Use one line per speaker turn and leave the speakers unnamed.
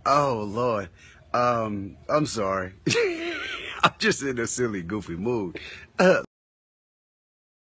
Oh, Lord. I'm sorry. I'm just in a silly, goofy mood.